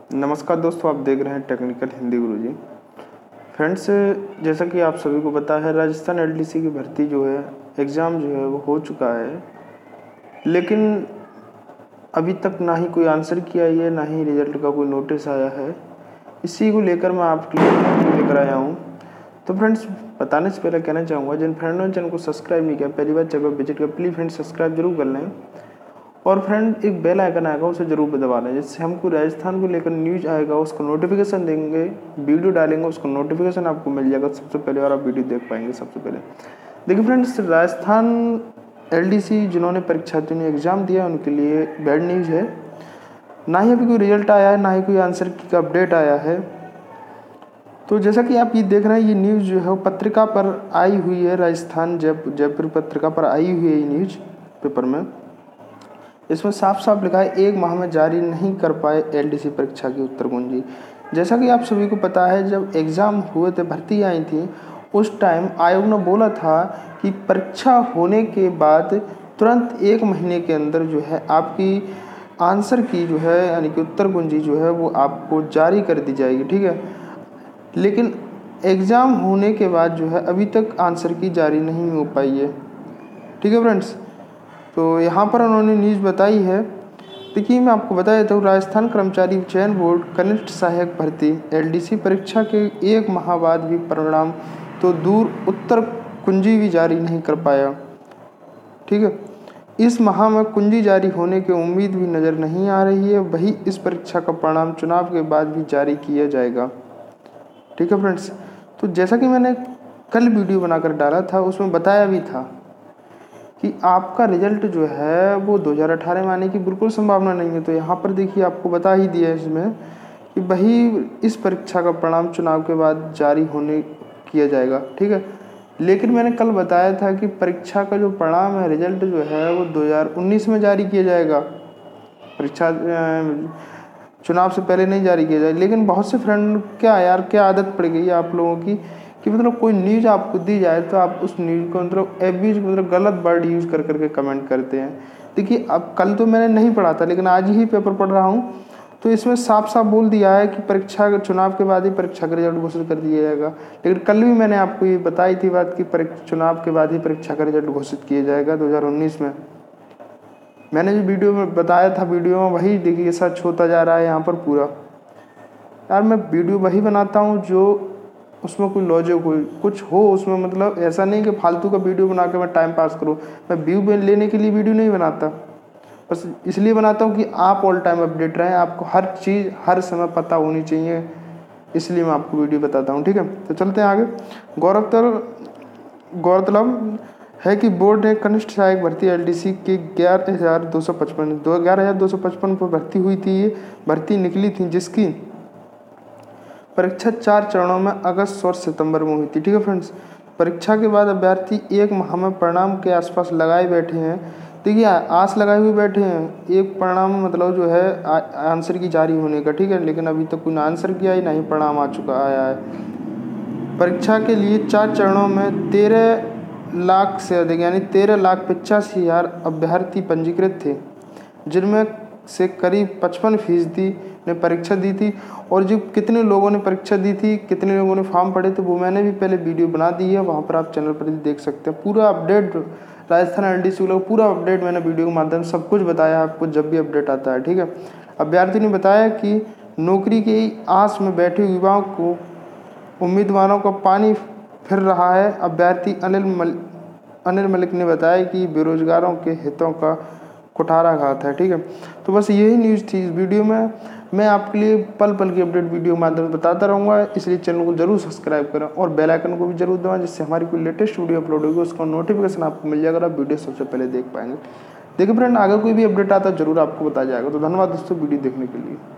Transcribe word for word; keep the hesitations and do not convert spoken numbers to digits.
नमस्कार दोस्तों, आप देख रहे हैं टेक्निकल हिंदी गुरुजी। फ्रेंड्स, जैसा कि आप सभी को पता है, राजस्थान एलडीसी की भर्ती जो है, एग्ज़ाम जो है वो हो चुका है, लेकिन अभी तक ना ही कोई आंसर की आई है, ना ही रिजल्ट का कोई नोटिस आया है। इसी को लेकर मैं आपके लिए लेकर आया हूँ। तो फ्रेंड्स, बताने से पहले कहना चाहूँगा, जिन फ्रेंडों ने चैनल को सब्सक्राइब नहीं किया, पहली बार चैनल विजिट कर प्लीज़ फ्रेंड्स सब्सक्राइब जरूर कर लें, और फ्रेंड एक बेल आइकन आएगा उसे जरूर दबा लें, जिससे हमको राजस्थान को लेकर न्यूज आएगा उसको नोटिफिकेशन देंगे, वीडियो डालेंगे उसको नोटिफिकेशन आपको मिल जाएगा सबसे पहले, और आप वीडियो देख पाएंगे सबसे पहले। देखिए फ्रेंड्स, राजस्थान एलडीसी जिन्होंने परीक्षार्थियों ने एग्ज़ाम दिया उनके लिए बैड न्यूज़ है। ना ही अभी कोई रिजल्ट आया है, ना ही कोई आंसर की अपडेट आया है। तो जैसा कि आप ये देख रहे हैं, ये न्यूज़ जो है वो पत्रिका पर आई हुई है, राजस्थान जयपुर जयपुर पत्रिका पर आई हुई है ये न्यूज़ पेपर में। इसमें साफ साफ लिखा है, एक माह में जारी नहीं कर पाए एलडीसी परीक्षा की उत्तर कुंजी। जैसा कि आप सभी को पता है, जब एग्ज़ाम हुए थे, भर्ती आई थी, उस टाइम आयोग ने बोला था कि परीक्षा होने के बाद तुरंत एक महीने के अंदर जो है आपकी आंसर की जो है यानी कि उत्तर कुंजी जो है वो आपको जारी कर दी जाएगी, ठीक है। लेकिन एग्ज़ाम होने के बाद जो है अभी तक आंसर की जारी नहीं हो पाई है, ठीक है फ्रेंड्स। तो यहाँ पर उन्होंने न्यूज़ बताई है। देखिए, मैं आपको बता देता हूँ, राजस्थान कर्मचारी चयन बोर्ड कनिष्ठ सहायक भर्ती एलडीसी परीक्षा के एक माह बाद भी परिणाम तो दूर, उत्तर कुंजी भी जारी नहीं कर पाया, ठीक है। इस माह में कुंजी जारी होने की उम्मीद भी नज़र नहीं आ रही है। वही इस परीक्षा का परिणाम चुनाव के बाद भी जारी किया जाएगा, ठीक है फ्रेंड्स। तो जैसा कि मैंने कल वीडियो बनाकर डाला था, उसमें बताया भी था कि आपका रिजल्ट जो है वो दो हज़ार अठारह में आने की बिल्कुल संभावना नहीं है। तो यहाँ पर देखिए, आपको बता ही दिया है इसमें कि वही इस परीक्षा का परिणाम चुनाव के बाद जारी होने किया जाएगा, ठीक है। लेकिन मैंने कल बताया था कि परीक्षा का जो परिणाम है, रिजल्ट जो है वो दो हज़ार उन्नीस में जारी किया जाएगा, परीक्षा चुनाव से पहले नहीं जारी किया जाए। लेकिन बहुत से फ्रेंड, क्या यार क्या आदत पड़ गई है आप लोगों की कि मतलब कोई न्यूज़ आपको दी जाए तो आप उस न्यूज़ को मतलब एबीज मतलब गलत वर्ड यूज़ कर करके कमेंट करते हैं। देखिए, अब कल तो मैंने नहीं पढ़ा था, लेकिन आज ही पेपर पढ़ रहा हूँ, तो इसमें साफ साफ बोल दिया है कि परीक्षा चुनाव के बाद ही परीक्षा का रिजल्ट घोषित कर दिया जाएगा। लेकिन कल भी मैंने आपको ये बताई थी बात कि चुनाव के बाद ही परीक्षा का रिजल्ट घोषित किया जाएगा दो हज़ार उन्नीस में। मैंने जो वीडियो में बताया था, वीडियो में वही देखिए सच होता जा रहा है यहाँ पर पूरा। यार, मैं वीडियो वही बनाता हूँ जो उसमें कोई लॉजिक हो, कुछ हो उसमें, मतलब ऐसा नहीं कि फालतू का वीडियो बना के मैं टाइम पास करूँ। मैं व्यू लेने के लिए वीडियो नहीं बनाता, बस इसलिए बनाता हूँ कि आप ऑल टाइम अपडेट रहें, आपको हर चीज़ हर समय पता होनी चाहिए, इसलिए मैं आपको वीडियो बताता हूँ, ठीक है। तो चलते हैं आगे। गौरतलब गौरतलब है कि बोर्ड ने कनिष्ठ सहायक भर्ती एलडीसी के ग्यारह हज़ार दो सौ पचपन दो ग्यारह हज़ार दो सौ पचपन पर भर्ती हुई थी। ये भर्ती निकली थी, जिसकी परीक्षा चार चरणों में अगस्त और सितंबर में हुई थी, ठीक है फ्रेंड्स। परीक्षा के बाद अभ्यर्थी एक माह में परिणाम के आसपास लगाए बैठे हैं। देखिए, आस लगाए हुए बैठे हैं, एक परिणाम मतलब जो है आ, आंसर की जारी होने का, ठीक है। लेकिन अभी तक कोई ना आंसर किया ही, ना ही परिणाम आ चुका आया है। परीक्षा के लिए चार चरणों में तेरह लाख से अधिक यानी तेरह लाख पचासी हज़ार अभ्यर्थी पंजीकृत थे, जिनमें से करीब पचपन फीसदी ने परीक्षा दी थी। और जो कितने लोगों ने परीक्षा दी थी, कितने लोगों ने फॉर्म पढ़े थे, वो मैंने भी पहले वीडियो बना दी है, वहाँ पर आप चैनल पर देख सकते हैं। पूरा अपडेट राजस्थान एलडीसी को पूरा अपडेट मैंने वीडियो के माध्यम से सब कुछ बताया आपको, जब भी अपडेट आता है, ठीक है। अभ्यर्थी ने बताया कि नौकरी की आस में बैठे युवाओं को उम्मीदवारों को पानी फिर रहा है। अभ्यर्थी अनिल मल अनिल मलिक ने बताया कि बेरोजगारों के हितों का कुठाराघात है, ठीक है। तो बस यही न्यूज़ थी इस वीडियो में। मैं आपके लिए पल पल की अपडेट वीडियो के माध्यम से बताता रहूँगा, इसलिए चैनल को जरूर सब्सक्राइब करें और बेल आइकन को भी जरूर दबाएं, जिससे हमारी कोई लेटेस्ट वीडियो अपलोड होगी उसका नोटिफिकेशन आपको मिल जाएगा, आप वीडियो सबसे पहले देख पाएंगे। देखिए फ्रेंड, आगे कोई भी अपडेट आता है जरूर आपको बताया जाएगा। तो धन्यवाद दोस्तों वीडियो देखने के लिए।